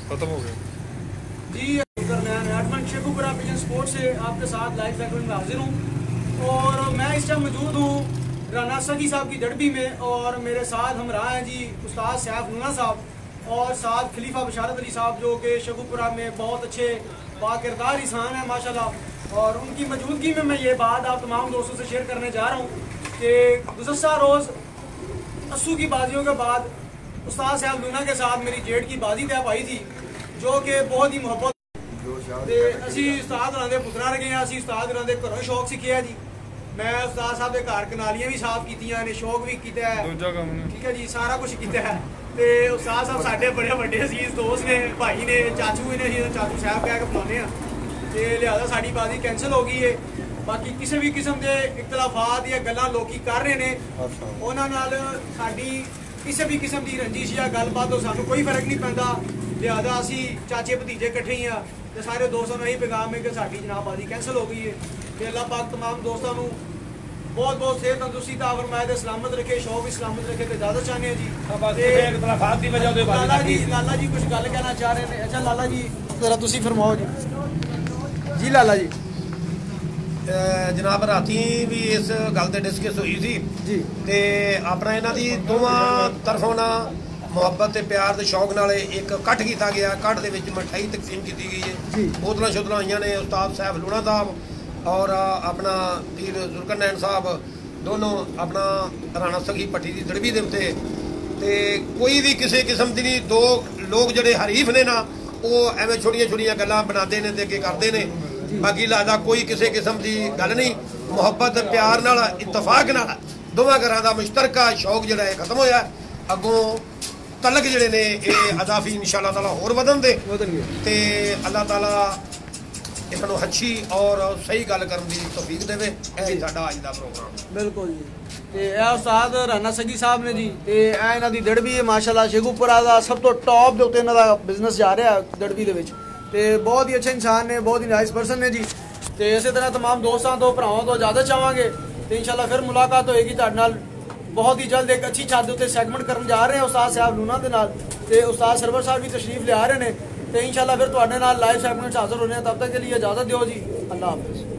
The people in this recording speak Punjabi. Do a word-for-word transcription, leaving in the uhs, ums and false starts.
खत्म हो गया जी। एडमन शेखुपुरा पिजन स्पोर्ट्स से आपके साथ लाइव सेगमेंट में हाजिर हूँ और मैं इस टाइम मौजूद हूँ राना सगी साहब की दड़बी में और मेरे साथ हम रहा हैं जी उस्ताद सैफ लूना साहब और साथ खलीफा बशारत अली साहब जो कि शेखुपुरा में बहुत अच्छे बाकिरदार इंसान हैं माशाल्लाह। और उनकी मौजूदगी में मैं ये बात आप तमाम दोस्तों से शेयर करने जा रहा हूँ कि गुज़श्ता रोज़ अस्सू की बाजियों के बाद उस्ताद साहब लूना के साथ मेरी जेठ की बाजी तय पाई थी जो कि बहुत ही मुहब्बत ਤੇ ਅਸੀਂ ਉਸਤਾਦ ਹੋਰਾਂ ਦੇ ਪੁੱਤਰਾਂ ਰਗੇ ਆ। ਅਸੀਂ ਉਸਤਾਦ ਹੋਰਾਂ ਦੇ ਘਰੋਂ ਸ਼ੌਕ ਸਿੱਖਿਆ ਜੀ। ਮੈਂ ਉਸਤਾਦ ਸਾਹਿਬ ਦੇ ਘਰ ਕਨਾਲੀਆਂ ਵੀ ਸਾਫ਼ ਕੀਤੀਆਂ ਨੇ, ਸ਼ੌਕ ਵੀ ਕੀਤਾ ਹੈ, ਦੂਜਾ ਕੰਮ ਨੇ, ਠੀਕ ਹੈ ਜੀ, ਸਾਰਾ ਕੁਝ ਕੀਤਾ ਹੈ। ਤੇ ਉਸਤਾਦ ਸਾਹਿਬ ਸਾਡੇ ਬੜੇ ਵੱਡੇ ਅਜ਼ੀਜ਼ ਦੋਸਤ ਨੇ, ਭਾਈ ਨੇ, ਚਾਚੂ ਨੇ, ਅਸੀਂ ਚਾਚੂ ਸਾਹਿਬ ਕਹਿ ਕੇ ਬੁਲਾਉਂਦੇ ਆ ਤੇ ਲਿਹਾਜ਼ਾ ਸਾਡੀ ਬਾਜ਼ੀ ਕੈਂਸਲ ਹੋ ਗਈ ਹੈ। ਬਾਕੀ ਕਿਸੇ ਵੀ ਕਿਸਮ ਦੇ ਇਖਤਲਾਫਾਤ ਜਾਂ ਗੱਲਾਂ ਲੋਕੀ ਕਰ ਰਹੇ ਨੇ ਉਹਨਾਂ ਨਾਲ ਸਾਡੀ ਕਿਸੇ ਵੀ ਕਿਸਮ ਦੀ ਰੰਜਿਸ਼ ਜਾਂ ਗੱਲਬਾਤ ਤੋਂ ਸਾਨੂੰ ਕੋਈ ਫਰਕ ਨਹੀਂ ਪੈਂਦਾ। ਲਿਹਾਜ਼ਾ ਅਸੀਂ ਚਾਚੇ ਭਤੀਜੇ ਇਕੱਠੇ ਹੀ ਆ ਤੇ ਸਾਰੇ ਦੋਸਤਾਂ ਨੂੰ ਇਹੀ ਪੈਗਾਮ ਹੈ ਕਿ ਸਾਡੀ ਜਨਾਬਬਾਜ਼ੀ ਕੈਂਸਲ ਹੋ ਗਈ ਹੈ ਤੇ ਅੱਲਾਹ ਪਾਕ ਤਮਾਮ ਦੋਸਤਾਂ ਨੂੰ ਬਹੁਤ ਬਹੁਤ ਸਿਹਤ ਤੰਦਰੁਸਤੀ ਤਾ ਫਰਮਾਏ ਤੇ ਸਲਾਮਤ ਰੱਖੇ, ਸ਼ੌਕ ਵੀ ਸਲਾਮਤ ਰੱਖੇ ਤੇ ਇਜਾਜ਼ਤ ਚਾਹੁੰਦੇ ਹਾਂ ਜੀ। ਤੇ ਇਖਤਲਾਫਾਤ ਦੀ ਵਜ੍ਹਾ ਤੋਂ ਲਾਲਾ ਜੀ ਲਾਲਾ ਜੀ ਕੁਝ ਗੱਲ ਕਹਿਣਾ ਚਾਹ ਰਹੇ ਨੇ। ਅੱਛਾ ਲਾਲਾ ਜੀ ਜ਼ਰਾ ਤੁਸੀਂ ਫਰਮਾਓ ਜੀ। ਜੀ ਲਾਲਾ ਜੀ ਜਨਾਬ ਰਾਤੀ ਵੀ ਇਸ ਗੱਲ ਤੇ ਡਿਸਕਸ ਹੋਈ ਸੀ ਜੀ ਤੇ ਆਪਣਾ ਇਹਨਾਂ ਦੀ ਦੋਵਾਂ ਤਰਫੋਂ ਨਾ ਮੁਹੱਬਤ ਤੇ ਪਿਆਰ ਦੇ ਸ਼ੌਕ ਨਾਲ ਇੱਕ ਇਕੱਠ ਕੀਤਾ ਗਿਆ। ਇਕੱਠ ਦੇ ਵਿੱਚ ਮਠਾਈ ਤਕਸੀਮ ਕੀਤੀ ਗਈ ਹੈ, ਬੋਤਲਾਂ ਸ਼ੋਤਲਾਂ ਆਈਆਂ ਨੇ। ਉਸਤਾਦ ਸਾਹਿਬ ਲੂਣਾ ਸਾਹਿਬ ਔਰ ਆਪਣਾ ਪੀਰ ਜ਼ੁਲਕਰਨੈਨ ਸਾਹਿਬ ਦੋਨੋਂ ਆਪਣਾ ਰਾਣਾ ਸਗੀ ਭੱਟੀ ਦੀ ਦੜਬੀ ਦੇ ਉੱਤੇ ਤੇ ਕੋਈ ਵੀ ਕਿਸੇ ਕਿਸਮ ਦੀ ਨਹੀਂ। ਦੋ ਲੋਕ ਜਿਹੜੇ ਹਰੀਫ ਨੇ ਨਾ ਉਹ ਐਵੇਂ ਛੋਟੀਆਂ ਛੋਟੀਆਂ ਗੱਲਾਂ ਬਣਾਉਂਦੇ ਨੇ ਤੇ ਅੱਗੇ ਕਰਦੇ ਨੇ। ਬਾਕੀ ਲਾਦਾ ਕੋਈ ਕਿਸੇ ਕਿਸਮ ਦੀ ਗੱਲ ਨਹੀਂ। ਮੁਹੱਬਤ ਪਿਆਰ ਨਾਲ ਇਤਫਾਕ ਨਾਲ ਦੋਵਾਂ ਘਰਾਂ ਦਾ ਮੁਸ਼ਤਰਕਾ ਸ਼ੌਕ ਜਿਹੜਾ ਹੈ ਖਤਮ ਹੋਇਆ। ਅੱਗੋਂ ਤਲਕ ਜਿਹੜੇ ਨੇ ਇਹ ਅਜ਼ਾਫੀ ਇਨਸ਼ਾਅੱਲਾ ਤਾਲਾ ਹੋਰ ਵਧਣ ਦੇ ਤੇ ਅੱਲਾਹ ਤਾਲਾ ਇਹਨਾਂ ਨੂੰ ਅੱਛੀ ਔਰ ਸਹੀ ਗੱਲ ਕਰਨ ਦੀ ਤੌਫੀਕ ਦੇਵੇ। ਇਹ ਸਾਡਾ ਅੱਜ ਦਾ ਪ੍ਰੋਗਰਾਮ ਬਿਲਕੁਲ ਜੀ। ਤੇ ਇਹ ਉਸਤਾਦ ਰਾਣਾ ਸਗੀ ਸਾਹਿਬ ਨੇ ਜੀ ਤੇ ਇਹ ਇਹਨਾਂ ਦੀ ਦੜਬੀ ਹੈ ਮਾਸ਼ਾਅੱਲਾ। ਸ਼ੇਖੂਪੁਰਾ ਦਾ ਸਭ ਤੋਂ ਟੌਪ ਦੇ ਉੱਤੇ ਇਹਨਾਂ ਦਾ ਬਿਜ਼ਨਸ ਜਾ ਰਿਹਾ ਦੜਬੀ ਦੇ ਵਿੱਚ ਤੇ ਬਹੁਤ ਹੀ ਅੱਛੇ ਇਨਸਾਨ ਨੇ, ਬਹੁਤ ਹੀ ਨਾਈਸ ਪਰਸਨ ਨੇ ਜੀ। ਤੇ ਇਸੇ ਤਰ੍ਹਾਂ ਤਮਾਮ ਦੋਸਤਾਂ ਤੋਂ ਭਰਾਵਾਂ ਤੋਂ ਇਜਾਜ਼ਤ ਚਾਹਾਂਗੇ ਤੇ ਇਨਸ਼ਾਅੱਲਾ ਫਿਰ ਮੁਲਾਕਾਤ ਹੋਏਗੀ ਤੁਹਾਡੇ ਨਾਲ ਬਹੁਤ ਹੀ ਜਲਦ। ਇੱਕ ਅੱਛੀ ਛੱਤ ਦੇ ਉੱਤੇ ਸੈਗਮੈਂਟ ਕਰਨ ਜਾ ਰਹੇ ਹਾਂ ਉਸਤਾਦ ਸਾਹਿਬ ਲੂਣਾ ਦੇ ਨਾਲ ਤੇ ਉਸਤਾਦ ਸਰਵਰ ਸਾਹਿਬ ਵੀ ਤਸ਼ਰੀਫ ਲਿਆ ਰਹੇ ਨੇ ਤੇ ਇਨਸ਼ਾਅੱਲਾ ਫਿਰ ਤੁਹਾਡੇ ਨਾਲ ਲਾਈਵ ਸੈਗਮੈਂਟਸ ਹਾਜ਼ਰ ਹੋਣੇ। ਤਬ ਤੱਕ के लिए इजाज़त दो जी। अल्लाह हाफ़िज़।